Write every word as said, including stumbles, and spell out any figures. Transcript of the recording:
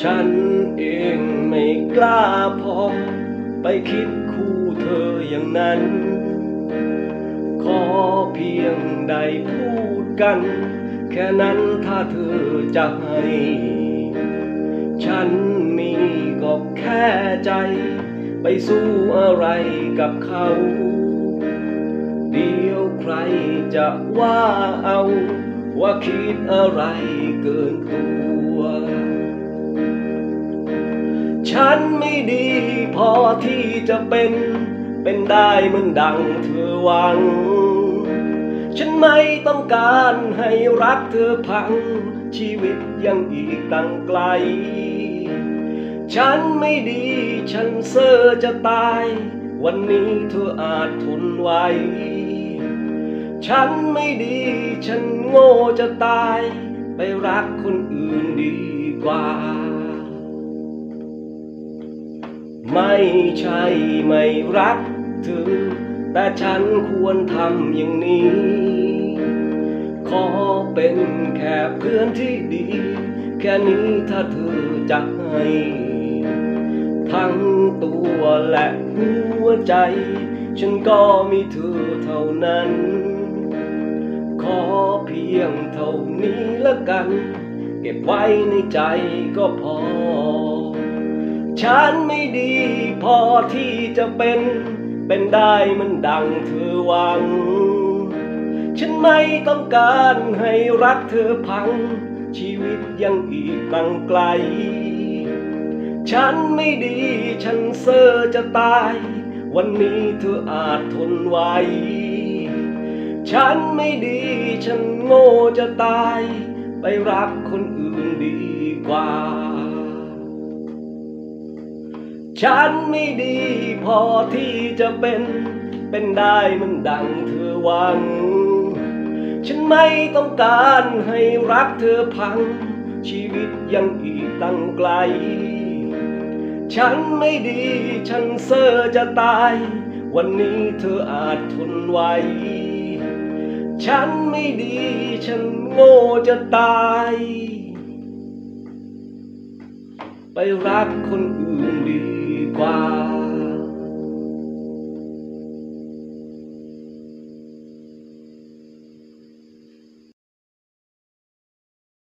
ฉันเองไม่กล้าพอไปคิดคู่เธออย่างนั้นขอเพียงได้พูดกันแค่นั้นถ้าเธอจะให้ฉันมีก็แค่ใจไปสู้อะไรกับเขาเดี๋ยวใครจะว่าเอาว่าคิดอะไรเกินตัวฉันไม่ดีพอที่จะเป็นเป็นได้เหมือนดังเธอหวังฉันไม่ต้องการให้รักเธอพังชีวิตยังอีกตั้งไกลฉันไม่ดีฉันเซ่อจะตายวันนี้เธออาจทนไหวฉันไม่ดีฉันโง่จะตายไปรักคนอื่นดีกว่าไม่ใช่ไม่รักเธอแต่ฉันควรทำอย่างนี้ขอเป็นแค่เพื่อนที่ดีแค่นี้ถ้าเธอจะให้ทั้งตัวและหัวใจฉันก็มีเธอเท่านั้นขอเพียงเท่านี้ละกันเก็บไว้ในใจก็พอฉันไม่ดีพอที่จะเป็นเป็นได้มันดังเธอหวังฉันไม่ต้องการให้รักเธอพังชีวิตยังอีกตั้งไกลฉันไม่ดีฉันเซ่อจะตายวันนี้เธออาจทนไหวฉันไม่ดีฉันโง่จะตายไปรักคนอื่นดีกว่าฉันไม่ดีพอที่จะเป็นเป็นได้มันดังเธอหวังฉันไม่ต้องการให้รักเธอพังชีวิตยังอีกตั้งไกลฉันไม่ดีฉันเซ่อจะตายวันนี้เธออาจทนไหวฉันไม่ดีฉันโง่จะตายไปรักคนอื่นดีกว่า